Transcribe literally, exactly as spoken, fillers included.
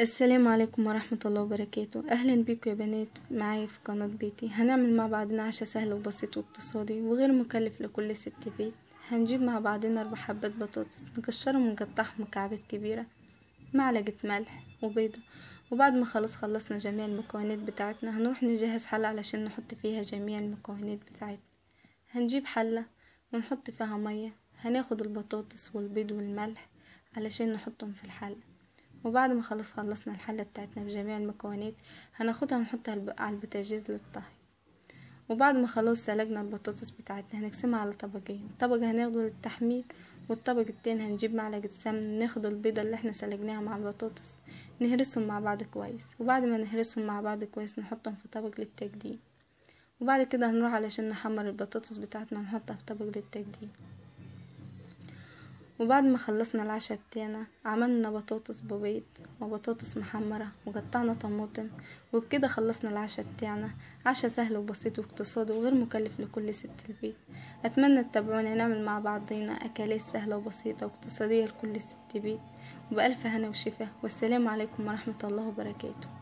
السلام عليكم ورحمة الله وبركاته. أهلا بيكم يا بنات معايا في قناة بيتي. هنعمل مع بعضنا عشاء سهل وبسيط واقتصادي وغير مكلف لكل ست بيت. هنجيب مع بعضنا أربع حبات بطاطس نقشرهم ونقطعهم مكعبات كبيرة، معلقة ملح وبيضة. وبعد ما خلاص خلصنا جميع المكونات بتاعتنا هنروح نجهز حلة علشان نحط فيها جميع المكونات بتاعتنا. هنجيب حلة ونحط فيها مية، هناخد البطاطس والبيض والملح علشان نحطهم في الحلة. وبعد ما خلص خلصنا الحلة بتاعتنا بجميع المكونات هناخدها ونحطها على البوتاجاز للطهي. وبعد ما خلاص سلقنا البطاطس بتاعتنا هنقسمها على طبقين، طبق هناخده للتحمير والطبق التاني هنجيب معلقة سمن، ناخد البيضة اللي احنا سلقناها مع البطاطس نهرسهم مع بعض كويس. وبعد ما نهرسهم مع بعض كويس نحطهم في طبق للتقديم. وبعد كده هنروح علشان نحمر البطاطس بتاعتنا ونحطها في طبق للتقديم. وبعد ما خلصنا العشاء بتاعنا عملنا بطاطس ببيض وبطاطس محمرة وقطعنا طماطم، وبكده خلصنا العشاء بتاعنا. عشاء سهل وبسيط واقتصادي وغير مكلف لكل ست البيت. اتمنى تتابعونا نعمل مع بعضنا اكلات سهلة وبسيطة واقتصادية لكل ست بيت، وبألف هنا وشفا. والسلام عليكم ورحمة الله وبركاته.